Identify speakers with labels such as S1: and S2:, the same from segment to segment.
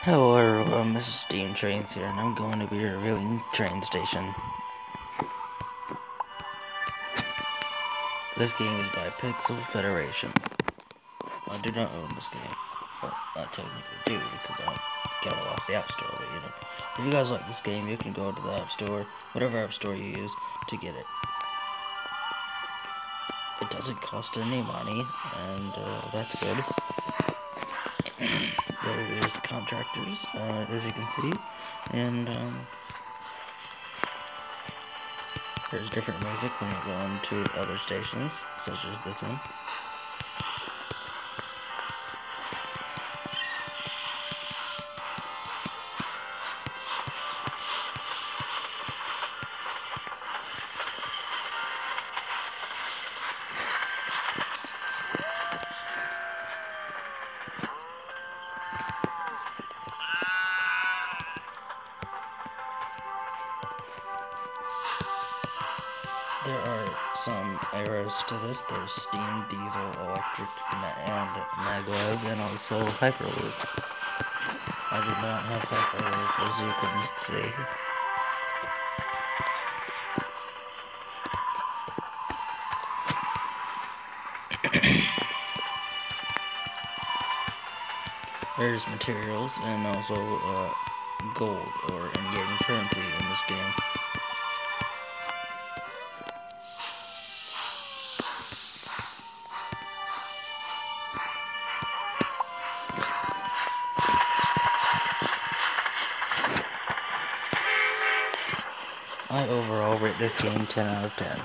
S1: Hello everyone, this is Steam Trains here, and I'm going to be reviewing Train Station. This game is by Pixel Federation. I do not own this game, but I technically do because I got it off the App Store, but if you guys like this game, you can go to the App Store, whatever App Store you use, to get it. It doesn't cost any money, and that's good. There is contractors, as you can see, and there's different music when you go into other stations, such as this one. There are some errors to this. There's steam, diesel, electric, and maglev, and also hyperloop. I do not have hyperloop, as you can see. There's materials and also gold or in-game currency in this game. I overall rate this game 10 out of 10.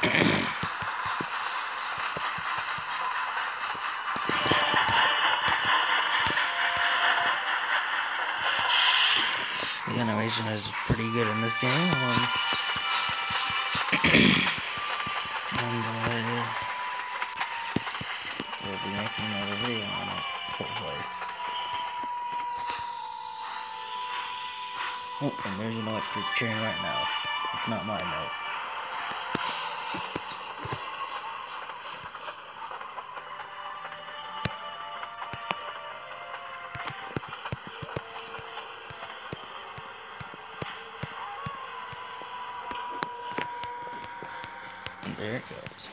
S1: The animation is pretty good in this game, and we'll be making another video on it, hopefully. Oh, and there's an electric train right now. It's not mine though. And there it goes.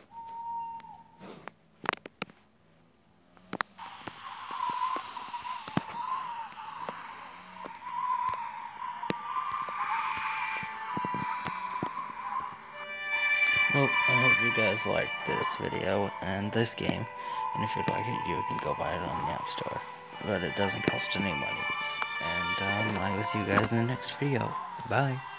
S1: Well, I hope you guys liked this video and this game, and if you like it, you can go buy it on the App Store, but it doesn't cost any money, and I will see you guys in the next video. Bye.